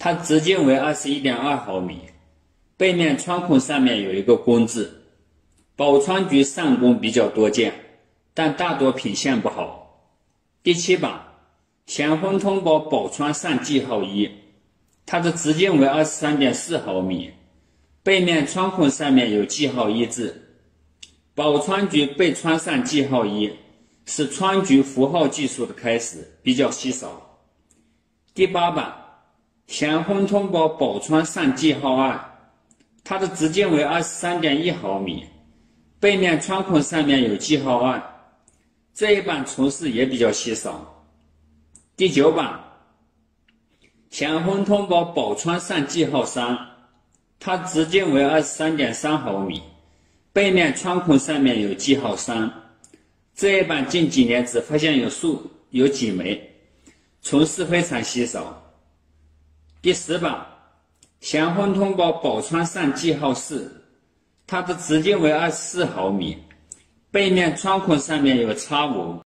它直径为21.2毫米，背面窗孔上面有一个工字。宝川菊上弓比较多见，但大多品相不好。第7版咸丰通宝宝川上记号1，它的直径为23.4毫米，背面窗孔上面有记号1字。宝川菊被穿上记号1是川菊符号技术的开始，比较稀少。第8版咸丰通宝宝川上记号2，它的直径为23.1毫米，背面窗孔上面有记号2，这一版存世也比较稀少。第9版咸丰通宝宝川上记号3，它直径为23.3毫米，背面窗孔上面有记号3，这一版近几年只发现有几枚，存世非常稀少。第10版咸丰通宝宝川上记号4，它的直径为24毫米，背面窗孔上面有插纹。